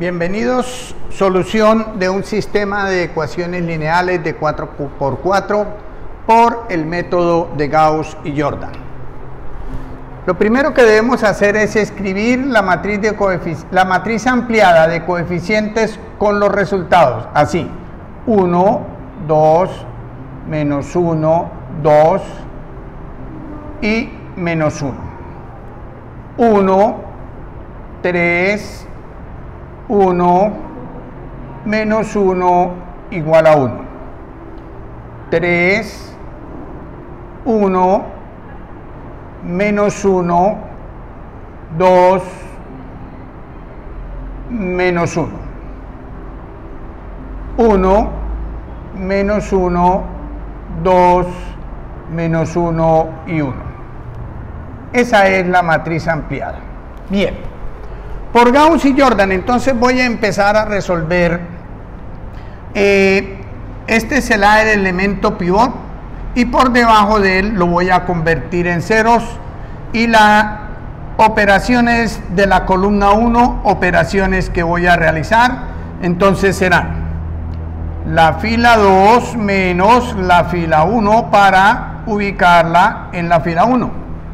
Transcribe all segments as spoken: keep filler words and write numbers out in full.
Bienvenidos, solución de un sistema de ecuaciones lineales de cuatro por cuatro por el método de Gauss y Jordan. Lo primero que debemos hacer es escribir la matriz, de la matriz ampliada de coeficientes con los resultados, así, uno, dos, menos uno, dos y menos uno, uno, tres, uno, menos uno igual a uno, tres, uno, menos uno, dos, menos uno, uno, menos uno, dos, menos uno y uno. Esa es la matriz ampliada. Bien, por Gauss y Jordan, entonces voy a empezar a resolver. Eh, este será el elemento pivot y por debajo de él lo voy a convertir en ceros, y las operaciones de la columna uno, operaciones que voy a realizar, entonces serán la fila dos menos la fila uno para ubicarla en la fila uno,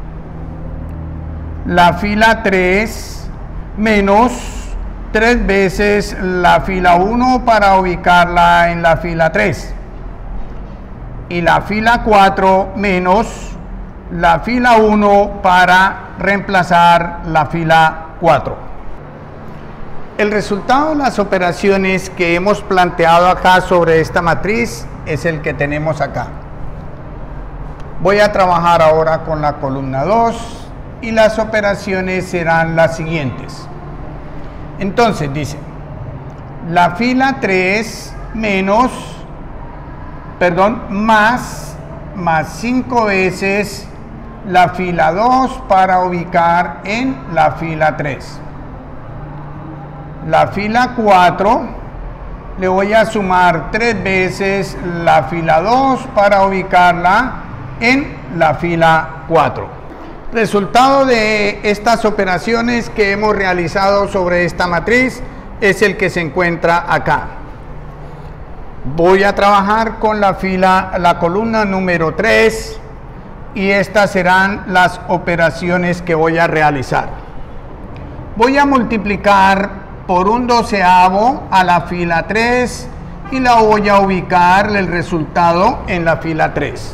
la fila tres menos tres veces la fila uno para ubicarla en la fila tres, y la fila cuatro menos la fila uno para reemplazar la fila cuatro. El resultado de las operaciones que hemos planteado acá sobre esta matriz es el que tenemos acá. Voy a trabajar ahora con la columna dos y las operaciones serán las siguientes. Entonces dice, la fila tres menos, perdón, más, más cinco veces la fila dos para ubicar en la fila tres. La fila cuatro le voy a sumar tres veces la fila dos para ubicarla en la fila cuatro. Resultado de estas operaciones que hemos realizado sobre esta matriz es el que se encuentra acá. Voy a trabajar con la fila, la columna número tres, y estas serán las operaciones que voy a realizar. Voy a multiplicar por un doceavo a la fila tres y la voy a ubicar el resultado en la fila tres.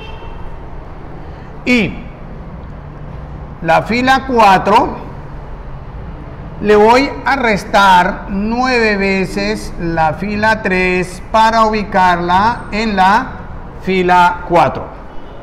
Y la fila cuatro le voy a restar nueve veces la fila tres para ubicarla en la fila cuatro.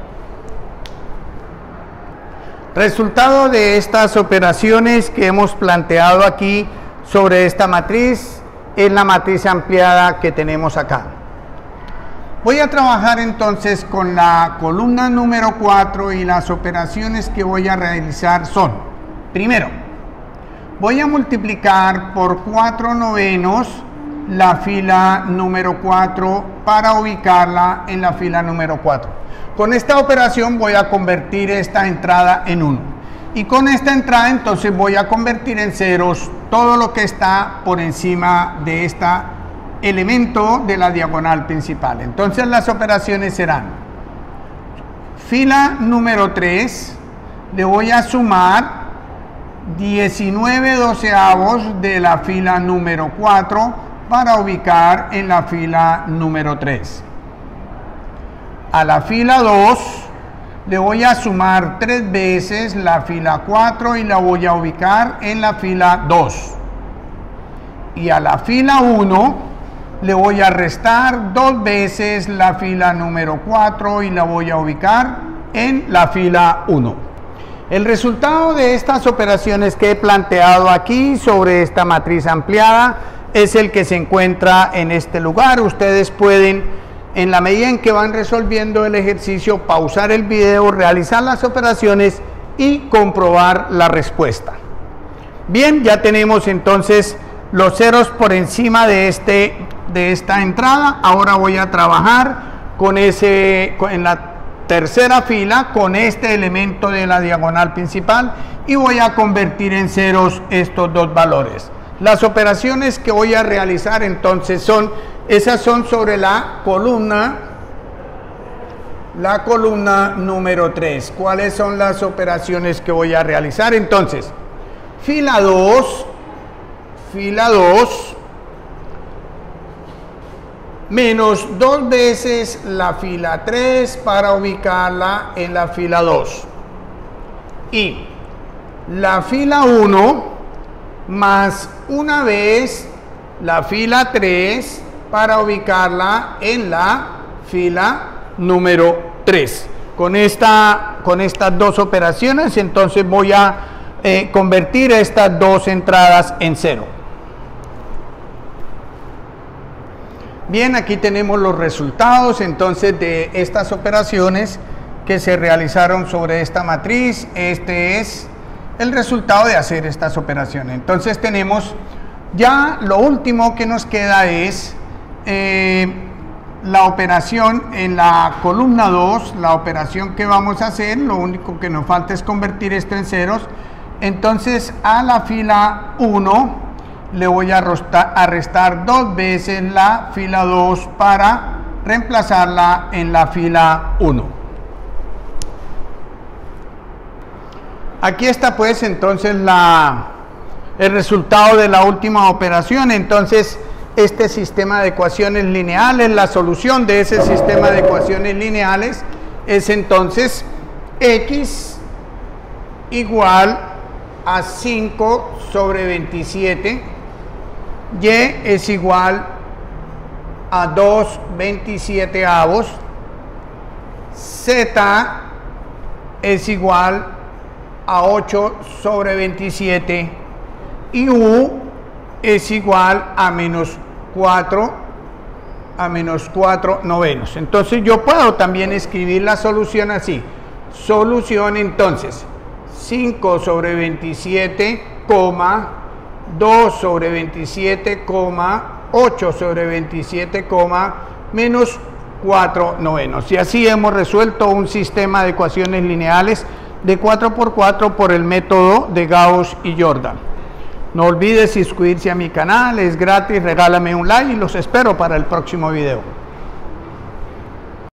Resultado de estas operaciones que hemos planteado aquí sobre esta matriz es la matriz ampliada que tenemos acá. Voy a trabajar entonces con la columna número cuatro, y las operaciones que voy a realizar son: primero, voy a multiplicar por cuatro novenos la fila número cuatro para ubicarla en la fila número cuatro. Con esta operación voy a convertir esta entrada en uno, y con esta entrada entonces voy a convertir en ceros todo lo que está por encima de este elemento de la diagonal principal. Entonces las operaciones serán: fila número tres le voy a sumar diecinueve doceavos de la fila número cuatro para ubicar en la fila número tres. A la fila dos le voy a sumar tres veces la fila cuatro y la voy a ubicar en la fila dos. Y a la fila uno le voy a restar dos veces la fila número cuatro y la voy a ubicar en la fila uno. El resultado de estas operaciones que he planteado aquí sobre esta matriz ampliada es el que se encuentra en este lugar. Ustedes pueden, en la medida en que van resolviendo el ejercicio, pausar el video, realizar las operaciones y comprobar la respuesta. Bien, ya tenemos entonces los ceros por encima de, este, de esta entrada. Ahora voy a trabajar con ese, en la tercera fila con este elemento de la diagonal principal y voy a convertir en ceros estos dos valores. Las operaciones que voy a realizar entonces son, esas son sobre la columna, la columna número tres. ¿Cuáles son las operaciones que voy a realizar? Entonces, fila dos, fila dos, menos dos veces la fila tres para ubicarla en la fila dos. Y la fila uno más una vez la fila tres para ubicarla en la fila número tres. Con, esta, con estas dos operaciones, entonces voy a eh, convertir estas dos entradas en cero. Bien, aquí tenemos los resultados entonces de estas operaciones que se realizaron sobre esta matriz. Este es el resultado de hacer estas operaciones. Entonces tenemos ya lo último que nos queda es eh, la operación en la columna dos, la operación que vamos a hacer. Lo único que nos falta es convertir esto en ceros. Entonces a la fila uno le voy a restar, a restar dos veces la fila dos para reemplazarla en la fila uno. Aquí está pues entonces la, el resultado de la última operación. Entonces este sistema de ecuaciones lineales, la solución de ese sistema de ecuaciones lineales es entonces x igual a cinco sobre veintisiete, y es igual a dos veintisiete-avos, z es igual a ocho sobre veintisiete y u es igual a menos cuatro a menos cuatro novenos. Entonces yo puedo también escribir la solución así. Solución entonces cinco sobre veintisiete, dos sobre veintisiete, ocho sobre veintisiete, menos cuatro novenos. Y así hemos resuelto un sistema de ecuaciones lineales de cuatro por cuatro por el método de Gauss y Jordan. No olvides suscribirse a mi canal, es gratis, regálame un like y los espero para el próximo video.